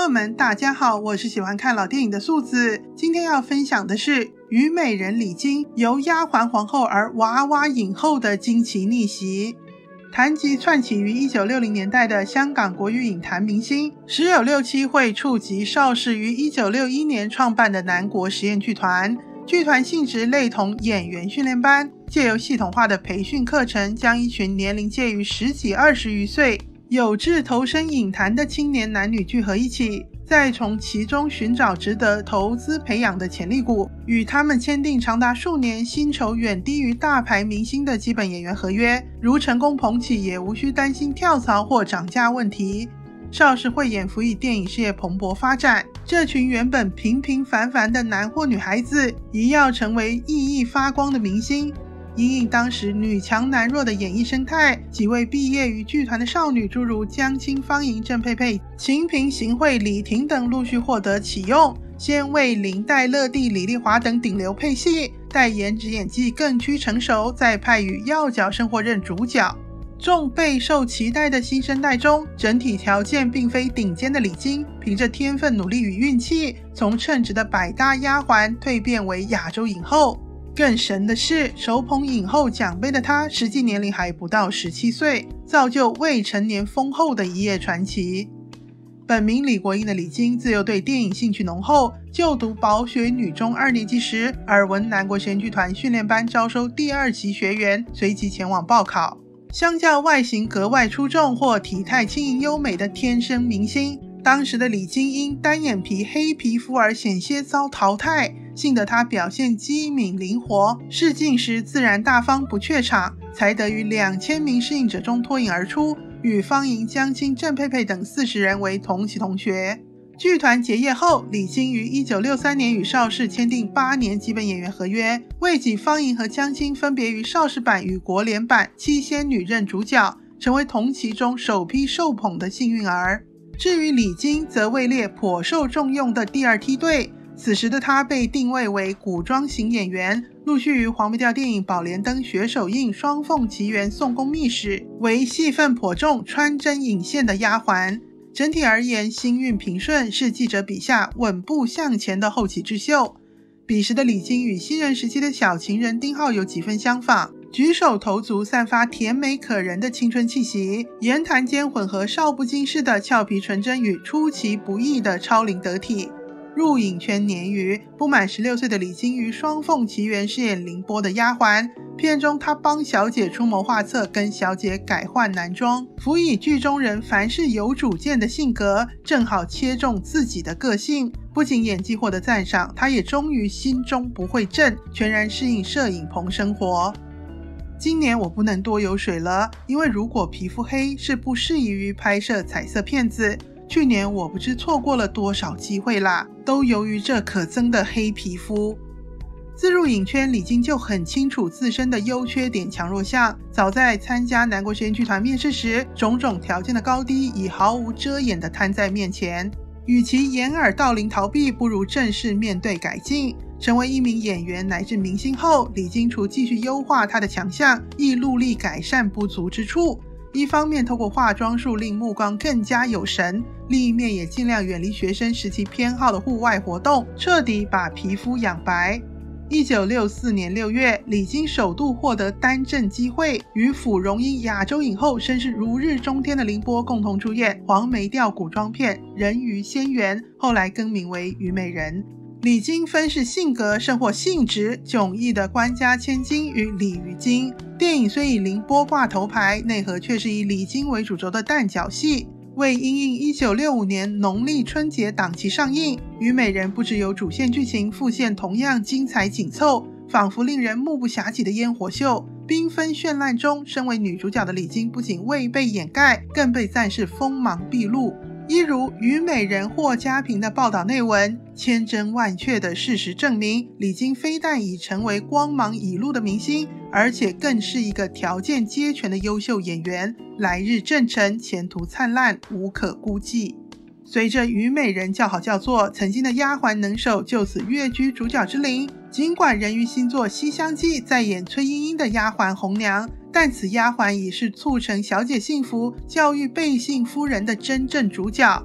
友们大家好，我是喜欢看老电影的素子。今天要分享的是虞美人李菁由丫鬟皇后而娃娃影后的惊奇逆袭。谈及窜起于1960年代的香港国语影坛明星，时有6-7会触及邵氏于1961年创办的南国实验剧团。剧团性质类同演员训练班，借由系统化的培训课程，将一群年龄介于10几20余岁有志投身影坛的青年男女聚合一起，再从其中寻找值得投资培养的潜力股，与他们签订长达数年、薪酬远低于大牌明星的基本演员合约。如成功捧起，也无需担心跳槽或涨价问题。邵氏慧眼辅以电影事业蓬勃发展，这群原本平平凡凡的男或女孩子，一要成为熠熠发光的明星。因应当时女强男弱的演艺生态，几位毕业于剧团的少女，诸如江青、方莹、郑佩佩、秦萍、邢慧、李婷等陆续获得启用，先为林黛、乐蒂、李丽华等顶流配戏，待颜值演技更趋成熟，再派与要角生活任主角。众备受期待的新生代中，整体条件并非顶尖的李菁，凭着天分、努力与运气，从称职的百搭丫鬟蜕变为亚洲影后。更神的是，手捧影后奖杯的她，实际年龄还不到17岁，造就未成年封后的一夜传奇。本名李国英的李菁，自幼对电影兴趣浓厚，就读宝学女中2年级时，耳闻南国实验剧团训练班招收第2期学员，随即前往报考。相较外形格外出众或体态轻盈优美的天生明星，当时的李菁因单眼皮黑皮肤而险些遭淘汰，幸得她表现机敏灵活，试镜时自然大方不怯场，才得于2000名适应者中脱颖而出，与方莹、江青、郑佩佩等40人为同期同学。剧团结业后，李菁于1963年与邵氏签订8年基本演员合约，为己方莹和江青分别于邵氏版与国联版七仙女任主角，成为同期中首批受捧的幸运儿。至于李菁，则位列颇受重用的第2梯队，此时的她被定位为古装型演员，陆续于黄梅调电影《宝莲灯》、《雪手印》、《双凤奇缘》、《宋宫秘史》为戏份颇重、穿针引线的丫鬟。整体而言，星运平顺，是记者笔下稳步向前的后起之秀。彼时的李菁与新人时期的小情人丁浩有几分相仿，举手投足散发甜美可人的青春气息，言谈间混合少不经事的俏皮纯真与出其不意的超龄得体。入影圈年余，不满16岁的李菁于《双凤奇缘》饰演凌波的丫鬟，片中她帮小姐出谋划策，跟小姐改换男装，辅以剧中人凡事有主见的性格，正好切中自己的个性。不仅演技获得赞赏，她也终于心中不会震，全然适应摄影棚生活。今年我不能多游水了，因为如果皮肤黑是不适宜于拍摄彩色片子。去年我不知错过了多少机会啦，都由于这可憎的黑皮肤。自入影圈，李菁就很清楚自身的优缺点强弱项，早在参加南国实验剧团面试时，种种条件的高低已毫无遮掩地摊在面前。与其掩耳盗铃逃避，不如正式面对改进。成为一名演员乃至明星后，李菁除继续优化她的强项，亦努力改善不足之处。一方面透过化妆术令目光更加有神，另一面也尽量远离学生时期偏好的户外活动，彻底把皮肤养白。1964年6月，李菁首度获得担正机会，与傅荣英亚洲影后身世如日中天的凌波共同主演黄梅调古装片《人鱼仙缘》，后来更名为《虞美人》。李菁分饰性格甚或性质迥异的官家千金与鲤鱼精，电影虽以凌波挂头牌，内核却是以李菁为主轴的旦角戏。为因应1965年农历春节档期上映，《虞美人》不只有主线剧情，副线同样精彩紧凑，仿佛令人目不暇接的烟火秀。缤纷绚烂中，身为女主角的李菁不仅未被掩盖，更被赞是锋芒毕露。一如《虞美人》霍家平的报道内文，千真万确的事实证明，李菁非但已成为光芒已露的明星，而且更是一个条件皆全的优秀演员，来日正程，前途灿烂，无可估计。随着《虞美人》叫好叫座，曾经的丫鬟能手就此跃居主角之林。尽管人鱼星座《西厢记》在演崔莺莺的丫鬟红娘，但此丫鬟已是促成小姐幸福、教育贝姓夫人的真正主角。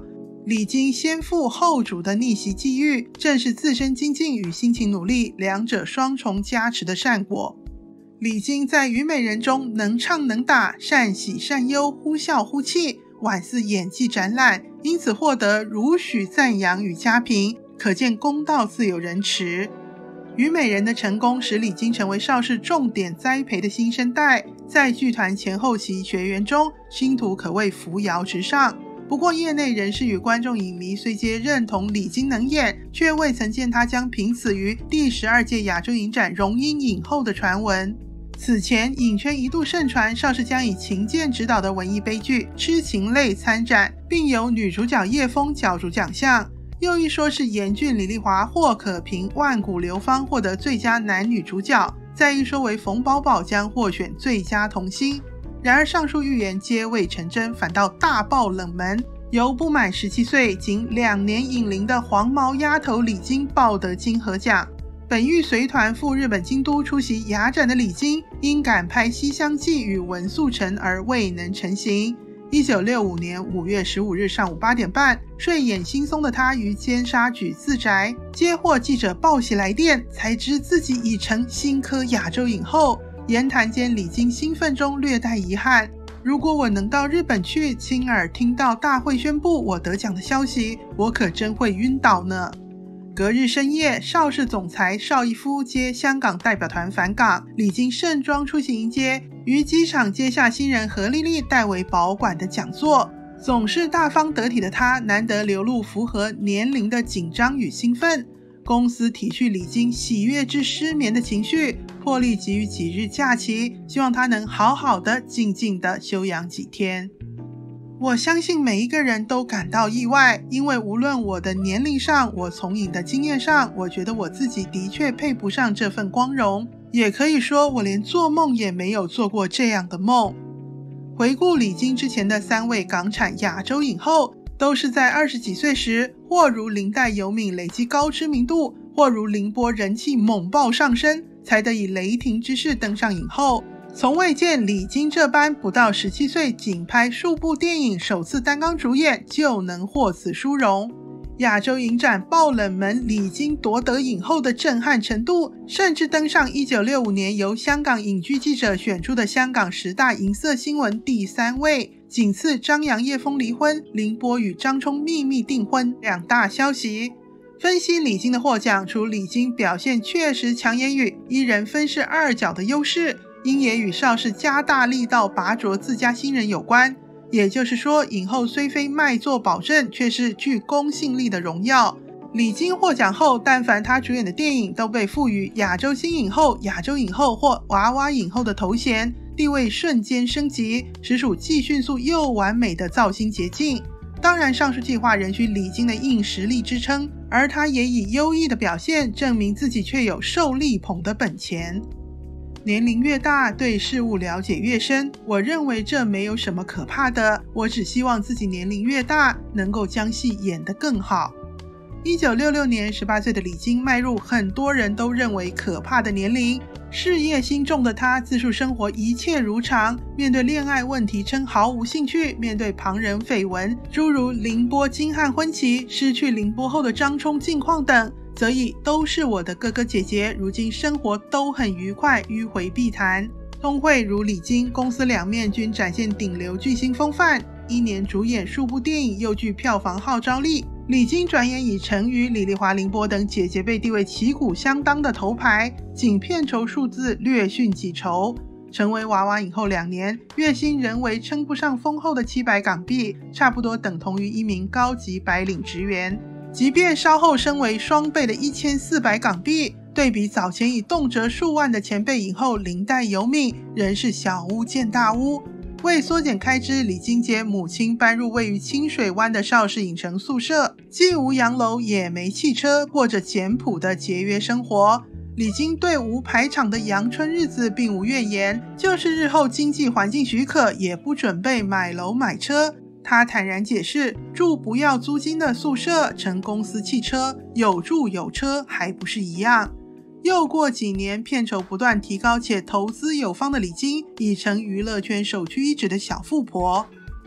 李菁先富后主的逆袭际遇，正是自身精进与辛勤努力两者双重加持的善果。李菁在虞美人中能唱能打，善喜善忧，忽笑忽泣，宛似演技展览，因此获得如许赞扬与佳评，可见公道自有人持。虞美人的成功使李菁成为邵氏重点栽培的新生代，在剧团前后期学员中，星途可谓扶摇直上。不过业内人士与观众影迷虽皆认同李菁能演，却未曾见他将凭此于第12届亚洲影展荣膺影后的传闻。此前影圈一度盛传邵氏将以秦健执导的文艺悲剧《痴情泪》参展，并由女主角叶枫角逐奖项。又一说是严俊、李丽华、霍可平、万古流芳获得最佳男女主角，再一说为冯宝宝将获选最佳童星。然而上述预言皆未成真，反倒大爆冷门，由不满17岁仅2年影龄的黄毛丫头李菁抱得金河奖。本欲随团赴日本京都出席雅展的李菁，因赶拍《西厢记》与文素成而未能成行。1965年5月15日上午8点半，睡眼惺忪的他于尖沙咀自宅接获记者报喜来电，才知自己已成新科亚洲影后。言谈间，李菁兴奋中略带遗憾，如果我能到日本去，亲耳听到大会宣布我得奖的消息，我可真会晕倒呢。隔日深夜，邵氏总裁邵逸夫接香港代表团返港，李菁盛装出席迎接，于机场接下新人何丽丽代为保管的讲座。总是大方得体的她，难得流露符合年龄的紧张与兴奋。公司体恤李菁喜悦至失眠的情绪，破例给予几日假期，希望他能好好的静静的休养几天。我相信每一个人都感到意外，因为无论我的年龄上，我从影的经验上，我觉得我自己的确配不上这份光荣，也可以说我连做梦也没有做过这样的梦。回顾李菁之前的3位港产亚洲影后，都是在20几岁时，或如林黛游敏累积高知名度，或如凌波人气猛爆上升，才得以雷霆之势登上影后。从未见李菁这般不到17岁仅拍数部电影首次担纲主演就能获此殊荣。亚洲影展爆冷门李菁夺得影后的震撼程度，甚至登上1965年由香港影剧记者选出的香港10大银色新闻第3位，仅次张扬叶枫离婚、凌波与张冲秘密订婚2大消息。分析李菁的获奖，除李菁表现确实强也与一人分饰2角的优势，因也与邵氏加大力道拔擢自家新人有关。也就是说，影后虽非卖座保证，却是具公信力的荣耀。李菁获奖后，但凡她主演的电影都被赋予亚洲新影后、亚洲影后或娃娃影后的头衔，地位瞬间升级，实属既迅速又完美的造星捷径。当然，上述计划仍需李菁的硬实力支撑，而她也以优异的表现证明自己确有受力捧的本钱。年龄越大，对事物了解越深，我认为这没有什么可怕的，我只希望自己年龄越大，能够将戏演得更好。1966年18岁的李菁迈入很多人都认为可怕的年龄，事业心重的她自述生活一切如常，面对恋爱问题称毫无兴趣，面对旁人绯闻，诸如凌波金汉婚期、失去凌波后的张冲近况等，则以都是我的哥哥姐姐，如今生活都很愉快，迂回避谈。通会如李菁，公司两面均展现顶流巨星风范，一年主演数部电影，又具票房号召力。李菁转眼以陈瑜、李丽华、凌波等姐姐辈地位旗鼓相当的头牌，仅片酬数字略逊几筹。成为娃娃影后2年，月薪仍为称不上丰厚的700港币，差不多等同于一名高级白领职员。即便稍后升为双倍的1400港币，对比早前以动辄数万的前辈影后林黛游敏，仍是小巫见大巫。为缩减开支，李菁接母亲搬入位于清水湾的邵氏影城宿舍，既无洋楼也没汽车，过着简朴的节约生活。李菁对无排场的阳春日子并无怨言，就是日后经济环境许可，也不准备买楼买车。他坦然解释，住不要租金的宿舍，乘公司汽车，有住有车还不是一样。又过几年，片酬不断提高且投资有方的李菁，已成娱乐圈首屈一指的小富婆。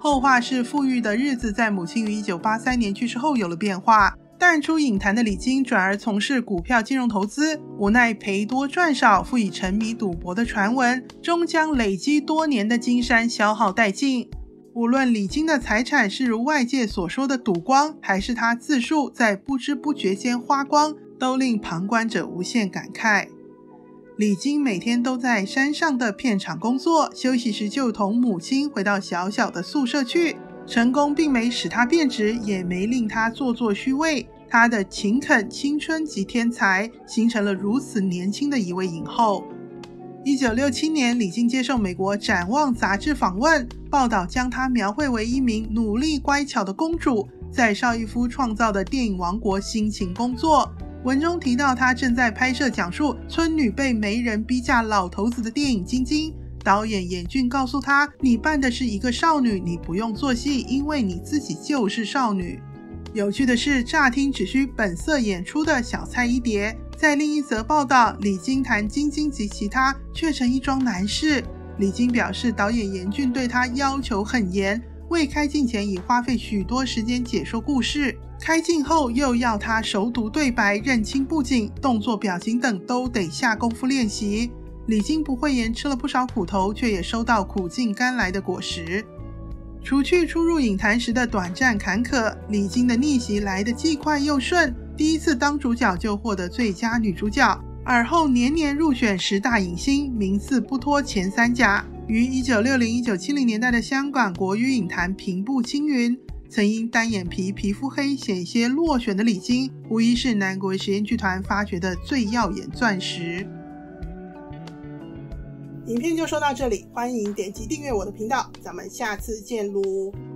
后话是富裕的日子在母亲于1983年去世后有了变化，淡出影坛的李菁转而从事股票金融投资，无奈赔多赚少，复以沉迷赌博的传闻，终将累积多年的金山消耗殆尽。无论李菁的财产是如外界所说的赌光，还是他自述在不知不觉间花光，都令旁观者无限感慨。李菁每天都在山上的片场工作，休息时就同母亲回到小小的宿舍去。成功并没使他变质，也没令他做作虚伪。他的勤恳、青春及天才，形成了如此年轻的一位影后。1967年，李菁接受美国《展望》杂志访问，报道将她描绘为一名努力乖巧的公主，在邵逸夫创造的电影王国辛勤工作。文中提到她正在拍摄讲述村女被媒人逼嫁老头子的电影《晶晶》，导演严俊告诉她，你扮的是一个少女，你不用做戏，因为你自己就是少女。有趣的是，乍听只需本色演出的小菜一碟，在另一则报道，李菁谈晶晶及其他却成一桩难事。李菁表示，导演严俊对他要求很严，未开镜前已花费许多时间解说故事，开镜后又要他熟读对白、认清布景、动作表情等都得下功夫练习。李菁不讳言吃了不少苦头，却也收到苦尽甘来的果实。除去初入影坛时的短暂坎坷，李菁的逆袭来得既快又顺，第一次当主角就获得最佳女主角，而后年年入选10大影星，名次不脱前3甲。于1960、1970年代的香港国语影坛平步青云，曾因单眼皮、皮肤黑险些落选的李菁，无疑是南国实验剧团发掘的最耀眼钻石。影片就说到这里，欢迎点击订阅我的频道，咱们下次见喽。